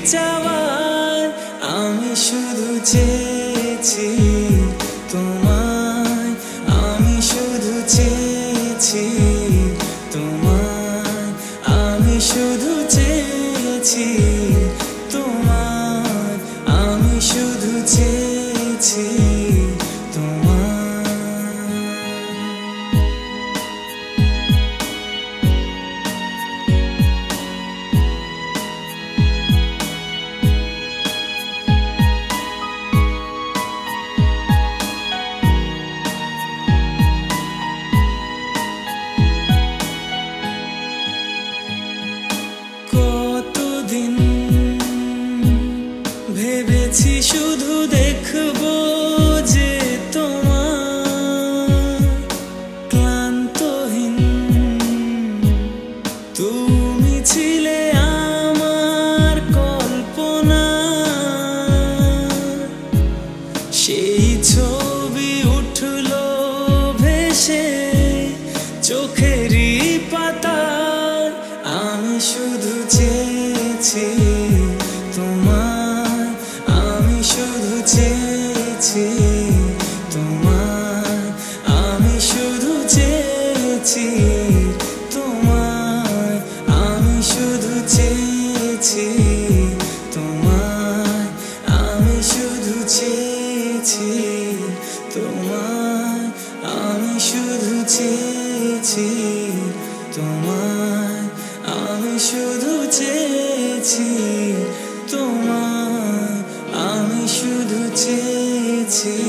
চাওয়ার আমি শুধু চেয়েছি তোমায়, আমি শুধু চেয়েছি তোমায়, আমি শুধু চেয়েছি তোমায়, আমি শুধু চেয়েছি তোমায়। কতদিন ভেবেছি শুধু দেখবো যে তোমার ক্লান্তহীন, তুমি ছিলে আমার কল্পনা, সেই ছবি উঠলো ভেসে চোখেরই পাতার, আমি শুধু চেয়েছি তোমায়, আমি শুধু চেয়েছি তোমায়, আমি শুধু চেয়েছি তোমায়, আমি শুধু চেয়েছি তোমায়, আমি শুধু চেয়েছি তোমায়, আমি শুধু চেয়েছি তোমায়, আমি শুধু চেয়েছি তোমায়, আমি শুধু চেয়েছি।